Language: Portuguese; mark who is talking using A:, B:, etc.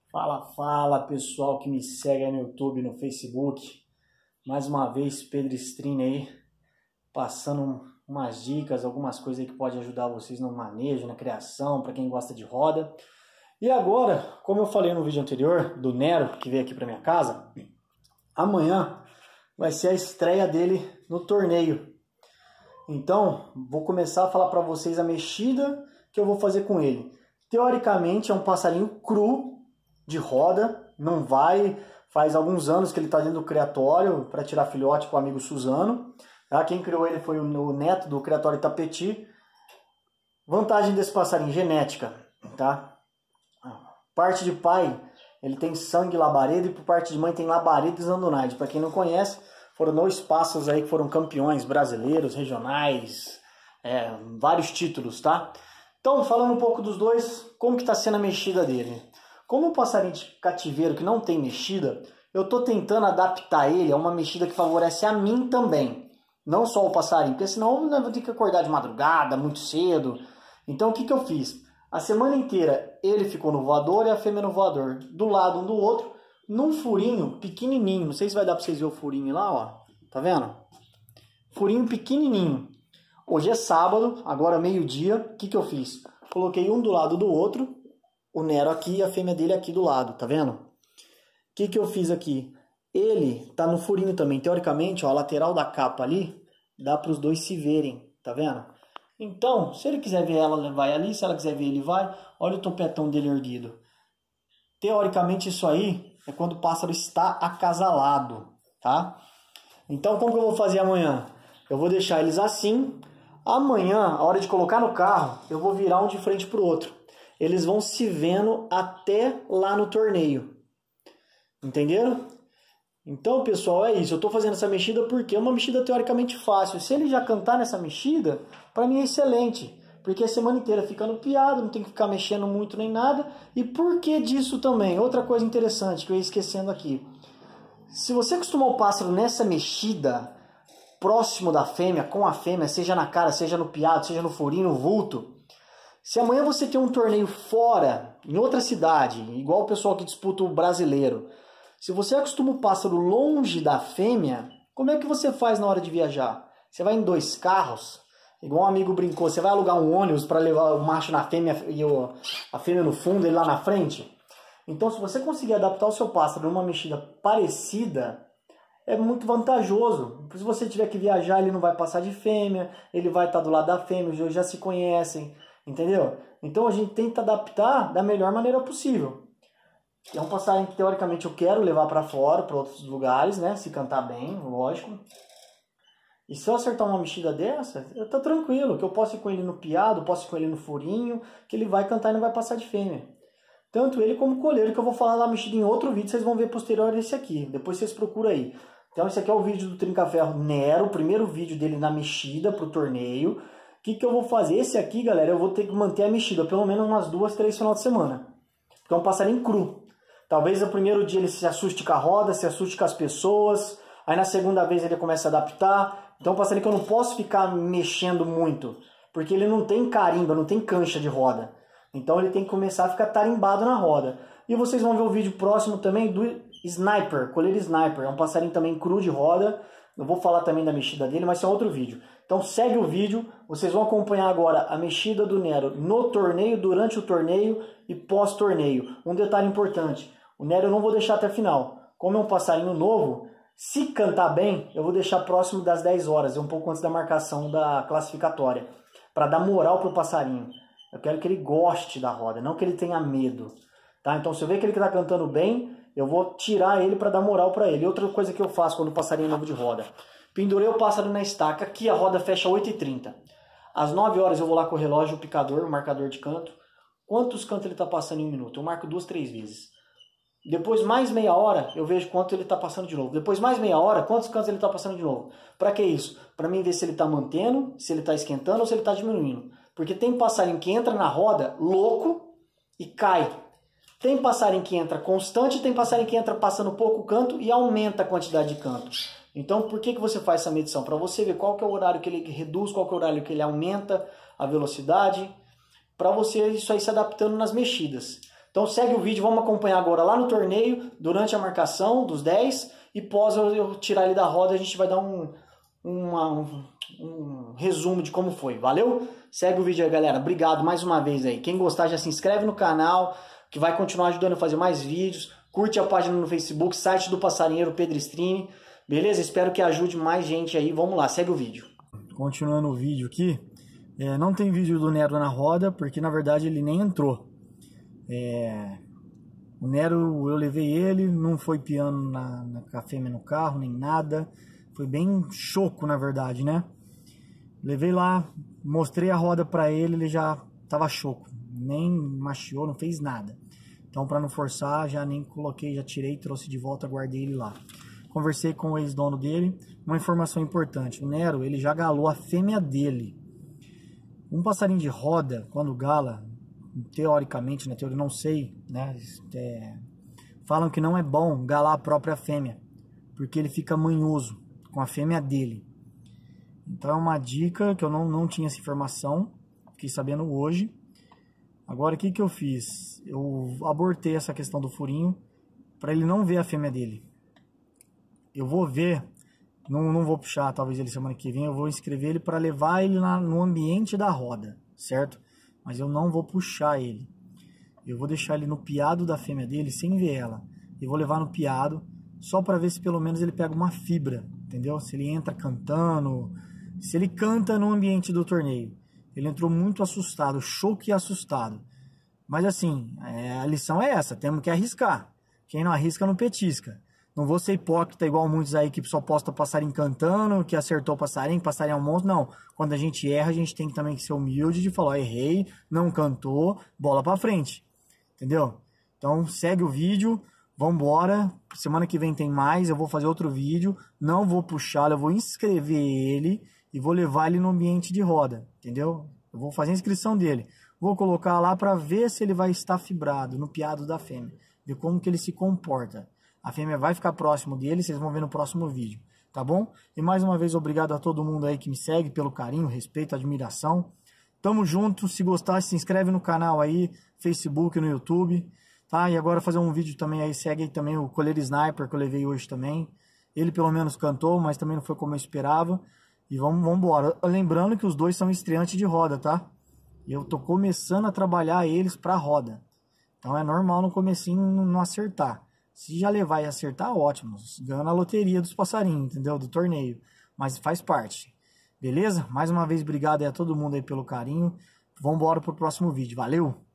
A: Fala, fala pessoal que me segue aí no YouTube, no Facebook. Mais uma vez, Pedro Strini aí, passando umas dicas, algumas coisas aí que pode ajudar vocês no manejo, na criação, para quem gosta de roda. E agora, como eu falei no vídeo anterior, do Nero, que veio aqui para minha casa, amanhã vai ser a estreia dele no torneio. Então, vou começar a falar para vocês a mexida que eu vou fazer com ele. Teoricamente, é um passarinho cru, de roda, não vai, faz alguns anos que ele está dentro do criatório para tirar filhote com o amigo Suzano. Tá? Quem criou ele foi o neto do criatório Itapetí. Vantagem desse passarinho, genética. Tá? Parte de pai, ele tem sangue labareda e por parte de mãe tem labareda e zandonaide. Para quem não conhece, foram 2 pássaros aí que foram campeões brasileiros, regionais, vários títulos, tá? Então, falando um pouco dos dois, como que está sendo a mexida dele? Como um passarinho de cativeiro que não tem mexida, eu estou tentando adaptar ele a uma mexida que favorece a mim também. Não só o passarinho, porque senão eu vou ter que acordar de madrugada, muito cedo. Então o que eu fiz? A semana inteira ele ficou no voador e a fêmea no voador. Do lado um do outro, num furinho pequenininho. Não sei se vai dar para vocês verem o furinho lá, ó. Tá vendo? Furinho pequenininho. Hoje é sábado, agora meio-dia. O que eu fiz? Coloquei um do lado do outro. O Nero aqui e a fêmea dele aqui do lado, tá vendo? O que eu fiz aqui? Ele tá no furinho também. Teoricamente, ó, a lateral da capa ali, dá para os dois se verem, tá vendo? Então, se ele quiser ver ela, ele vai ali. Se ela quiser ver, ele vai. Olha o topetão dele erguido. Teoricamente, isso aí é quando o pássaro está acasalado, tá? Então, como que eu vou fazer amanhã? Eu vou deixar eles assim. Amanhã, a hora de colocar no carro, eu vou virar um de frente pro outro. Eles vão se vendo até lá no torneio. Entenderam? Então, pessoal, é isso. Eu estou fazendo essa mexida porque é uma mexida teoricamente fácil. Se ele já cantar nessa mexida, para mim é excelente. Porque a semana inteira fica no piado, não tem que ficar mexendo muito nem nada. E por que disso também? Outra coisa interessante que eu ia esquecendo aqui. Se você acostumar o pássaro nessa mexida, próximo da fêmea, com a fêmea, seja na cara, seja no piado, seja no furinho, no vulto, se amanhã você tem um torneio fora, em outra cidade, igual o pessoal que disputa o brasileiro, se você acostuma o pássaro longe da fêmea, como é que você faz na hora de viajar? Você vai em 2 carros, igual um amigo brincou, você vai alugar um ônibus para levar o macho na fêmea e a fêmea no fundo, ele lá na frente? Então, se você conseguir adaptar o seu pássaro numa mexida parecida, é muito vantajoso. Se você tiver que viajar, ele não vai passar de fêmea, ele vai estar do lado da fêmea, os dois já se conhecem. Entendeu? Então a gente tenta adaptar da melhor maneira possível. É um passarinho que teoricamente eu quero levar para fora, para outros lugares, né? Se cantar bem, lógico. E se eu acertar uma mexida dessa, eu tô tranquilo, que eu posso ir com ele no piado, posso ir com ele no furinho, que ele vai cantar e não vai passar de fêmea. Tanto ele como o coleiro, que eu vou falar da mexida em outro vídeo, vocês vão ver posterior esse aqui. Depois vocês procuram aí. Então esse aqui é o vídeo do Trinca-Ferro Nero, o primeiro vídeo dele na mexida pro torneio. O que eu vou fazer? Esse aqui, galera, eu vou ter que manter a mexida pelo menos umas 2, 3 final de semana. Porque é um passarinho cru. Talvez no primeiro dia ele se assuste com a roda, se assuste com as pessoas. Aí na segunda vez ele começa a adaptar. Então é um passarinho que eu não posso ficar mexendo muito. Porque ele não tem carimba, não tem cancha de roda. Então ele tem que começar a ficar tarimbado na roda. E vocês vão ver o vídeo próximo também do Sniper, coleiro Sniper. É um passarinho também cru de roda. Eu vou falar também da mexida dele, mas é outro vídeo. Então segue o vídeo, vocês vão acompanhar agora a mexida do Nero no torneio, durante o torneio e pós-torneio. Um detalhe importante, o Nero eu não vou deixar até a final. Como é um passarinho novo, se cantar bem, eu vou deixar próximo das 10 horas, um pouco antes da marcação da classificatória, para dar moral para o passarinho. Eu quero que ele goste da roda, não que ele tenha medo. Tá? Então se eu ver que ele está cantando bem, eu vou tirar ele para dar moral para ele. Outra coisa que eu faço quando o passarinho é novo de roda. Pendurei o pássaro na estaca, aqui a roda fecha 8h30. Às 9 horas eu vou lá com o relógio, o picador, o marcador de canto. Quantos cantos ele está passando em 1 minuto? Eu marco 2, 3 vezes. Depois mais meia hora eu vejo quanto ele está passando de novo. Depois mais meia hora, quantos cantos ele está passando de novo. Para que isso? Para mim ver se ele está mantendo, se ele está esquentando ou se ele está diminuindo. Porque tem passarinho que entra na roda louco e cai. Tem passarinho que entra constante, tem passarinho que entra passando pouco canto e aumenta a quantidade de canto. Então, por que você faz essa medição? Para você ver qual que é o horário que ele reduz, qual que é o horário que ele aumenta a velocidade, para você isso aí se adaptando nas mexidas. Então segue o vídeo, vamos acompanhar agora lá no torneio, durante a marcação dos 10, e pós eu tirar ele da roda, a gente vai dar um resumo de como foi, valeu? Segue o vídeo aí, galera. Obrigado mais uma vez aí. Quem gostar já se inscreve no canal, que vai continuar ajudando a fazer mais vídeos. Curte a página no Facebook, site do Passarinheiro Pedro Strini. Beleza? Espero que ajude mais gente aí. Vamos lá, segue o vídeo. Continuando o vídeo aqui, não tem vídeo do Nero na roda, porque na verdade ele nem entrou. O Nero, eu levei ele, não foi piano com a fêmea no carro, nem nada. Foi bem choco, na verdade, né? Levei lá, mostrei a roda pra ele, ele já tava choco. Nem machiou, não fez nada. Então, para não forçar, já nem coloquei, já tirei, trouxe de volta, guardei ele lá. Conversei com o ex-dono dele. Uma informação importante: o Nero, ele já galou a fêmea dele. Um passarinho de roda, quando gala, teoricamente, na teoria, não sei, né? Falam que não é bom galar a própria fêmea, porque ele fica manhoso com a fêmea dele. Então é uma dica que eu não tinha essa informação, fiquei sabendo hoje. Agora o que eu fiz? Eu abortei essa questão do furinho para ele não ver a fêmea dele. Eu vou ver, não vou puxar talvez ele semana que vem, eu vou inscrever ele para levar ele no ambiente da roda, certo? Mas eu não vou puxar ele. Eu vou deixar ele no piado da fêmea dele sem ver ela. Eu vou levar no piado só para ver se pelo menos ele pega uma fibra, entendeu? Se ele entra cantando, se ele canta no ambiente do torneio. Ele entrou muito assustado, choco e assustado. Mas assim, a lição é essa, temos que arriscar. Quem não arrisca não petisca. Não vou ser hipócrita igual muitos aí que só posta passarinho cantando, que acertou o passarinho é um monstro. Não, quando a gente erra, a gente tem que também ser humilde de falar, errei, não cantou, bola pra frente. Entendeu? Então segue o vídeo, vambora. Semana que vem tem mais, eu vou fazer outro vídeo. Não vou puxá-lo, eu vou inscrever ele e vou levar ele no ambiente de roda, entendeu? Eu vou fazer a inscrição dele. Vou colocar lá para ver se ele vai estar fibrado no piado da fêmea. Ver como que ele se comporta. A fêmea vai ficar próximo dele, vocês vão ver no próximo vídeo, tá bom? E mais uma vez, obrigado a todo mundo aí que me segue, pelo carinho, respeito, admiração. Tamo junto, se gostar, se inscreve no canal aí, Facebook, no YouTube, tá? E agora fazer um vídeo também aí, segue aí também o Coleira Sniper que eu levei hoje também. Ele pelo menos cantou, mas também não foi como eu esperava. E vamos embora. Lembrando que os dois são estreantes de roda, tá? E eu tô começando a trabalhar eles pra roda. Então é normal no comecinho não acertar. Se já levar e acertar, ótimo. Ganha na loteria dos passarinhos, entendeu? Do torneio. Mas faz parte. Beleza? Mais uma vez, obrigado aí a todo mundo aí pelo carinho. Vamos embora pro próximo vídeo. Valeu!